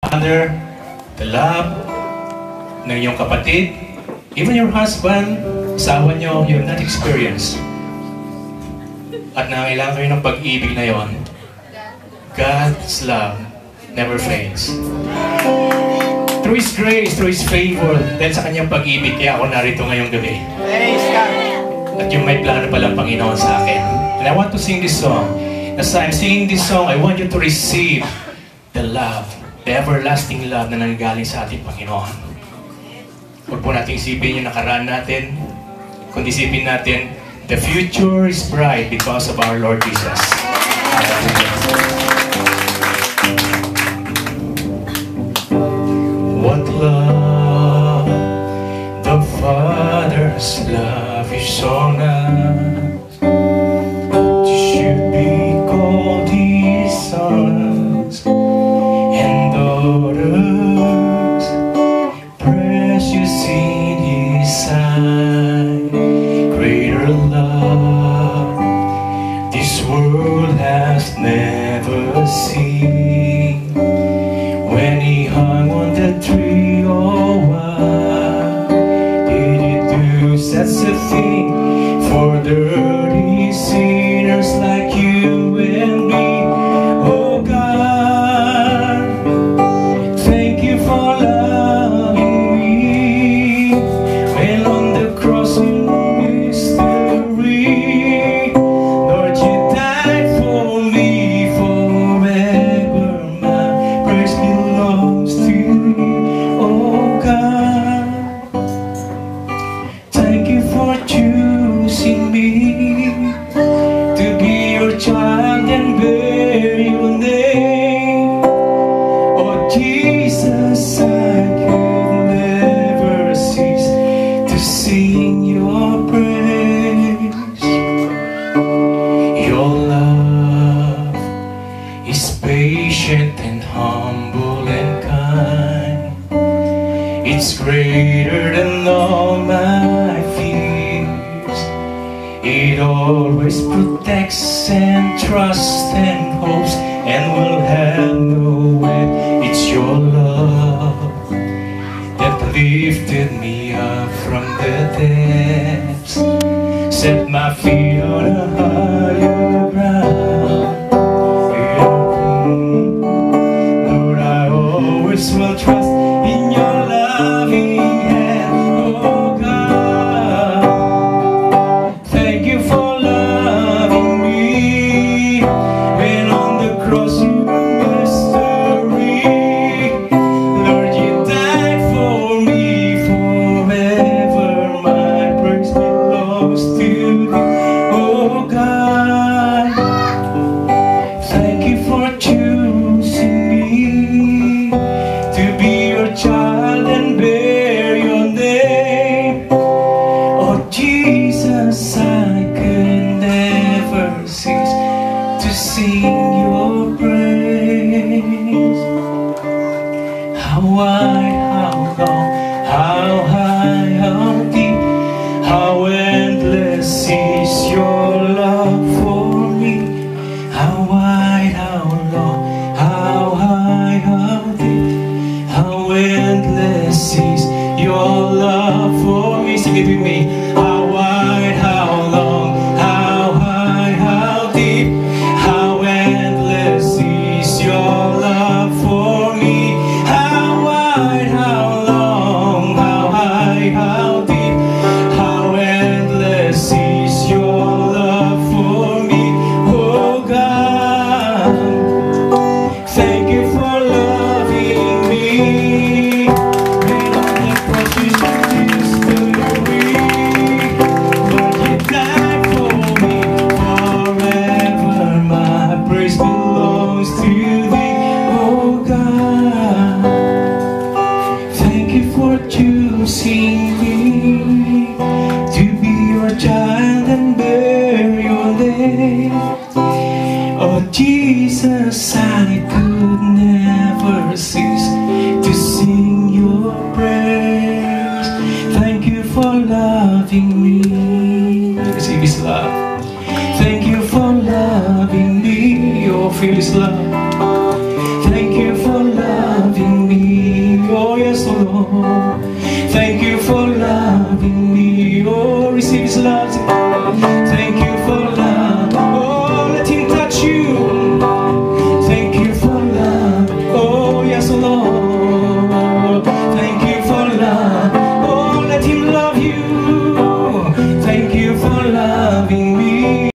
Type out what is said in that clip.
mother, the love ng iyong kapatid, even your husband, asawa nyo, you have not experienced. At nangailangan kayo ng pag-ibig na yon, God's love never fails. Through His grace, through His favor, dahil sa kanyang pag-ibig, kaya ako narito ngayong gabi. At yung may plano palang Panginoon sa akin. And I want to sing this song. As I'm singing this song, I want you to receive the love, the everlasting love na nanggaling sa ating Panginoon. Huwag po natin isipin yung nakaraan natin, kundi isipin natin, the future is bright because of our Lord Jesus. What love, the Father's love is on us. You should be called His sons and daughters, precious in His sight. Greater love this world has never seen. When He hung on the tree, oh why did He do such a thing for dirty sinners like you and me? Oh God, thank you for loving me. When on the cross in mystery, Lord, you died for me forever. My praise belongs to you. Oh God, thank you for choosing me to be your child and bear your name. Oh Jesus, I could never cease to sing your praise. Your love is patient and humble and kind. It's greater than all my fears. It always protects and trusts and hopes and will have no end. It's your love that lifted me up from the depths, set my feet on a higher ground. Lord, I always will trust in your loving hand. Oh God, thank you for loving me. When on the cross you mystery, Lord, you died for me forever. My praise belongs to you. Oh God, thank you for choosing me to be your child and bear your name. Oh Jesus, I could never cease to sing your praise. How wide, how long, how high, how deep, how endless is your love for me. How wide, how long, how high, how deep, how endless is your love for me. Sing it with me. How wide, how long, how high, how deep, how endless is your love for me. How wide, how long, how high, how deep, how endless is your love for me. Oh God, thank you for loving me. When on the cross you used to be, but you died for me forever. My praise belongs to thee. Oh God, thank you for choosing me to be your child and bear your name. Oh Jesus, I could never cease to sing your praise. Thank you for loving me. Receive His love. Thank you for loving me. Oh, feel His love. Thank you for loving me. you receive His love.